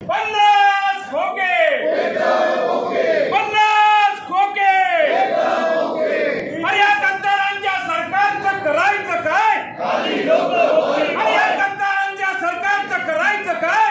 50 खोके 50 खोके अरे या गद्दारांच्या सरकारचं करायचं काय? अरे या गद्दारांच्या सरकारचं करायचं काय?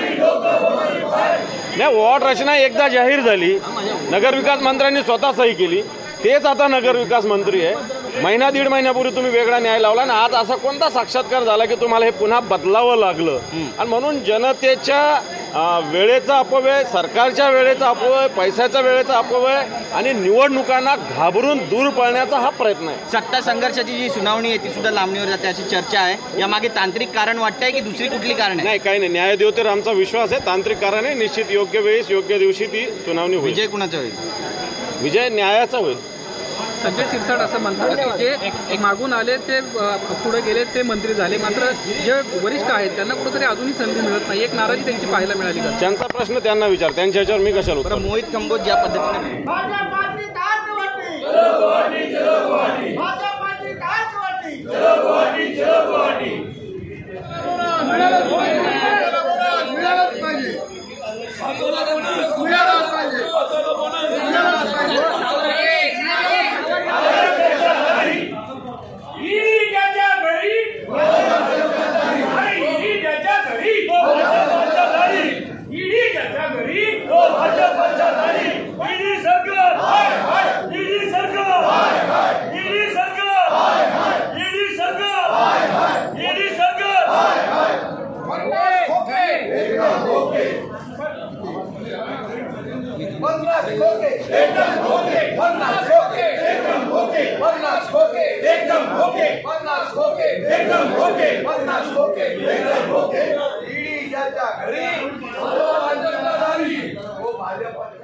नाही, वॉर्ड रचना एकदा जाहीर झाली, नगरविकास मंत्र्यांनी स्वतः सही केली, तेच आता नगरविकास मंत्री आहे। महिना दीड महिन्यापूर्वी तुम्ही वेगळा न्याय लावला आणि आज असा कोणता साक्षात्कार झाला की तुम्हाला हे पुन्हा बदलावं लागलं? आणि म्हणून जनतेच्या वेळेचा अपव्यय, सरकारच्या वेळेचा अपव्यय, पैशाच्या वेळेचा अपव्यय आणि निवडणुकांना घाबरून दूर पळण्याचा हा प्रयत्न आहे। सत्ता संघर्षाची जी सुनावणी आहे ती सुद्धा लांबणीवर जाते अशी चर्चा आहे। यामागे तांत्रिक कारण वाटतंय की दुसरी कुठली कारण आहे? नाही, काही नाही, न्यायदेवतेवर आमचा विश्वास आहे। तांत्रिक कारण आहे, निश्चित योग्य वेळेस योग्य दिवशी ती सुनावणी होईल। विजय कुणाचा होईल? विजय न्यायाचा होईल। संजय शिरसाट असं म्हणतात की जे मागून आले ते पुढे गेले ते मंत्री झाले, मात्र जे वरिष्ठ आहेत त्यांना कुठेतरी अजूनही संधी मिळत नाही, एक नाराजी त्यांची पाहायला मिळाली का? त्यांचा प्रश्न त्यांना विचार, त्यांच्या ह्याच्यावर मी कशाला उत्तर? मोहित कंबोज ज्या पद्धतीने घरी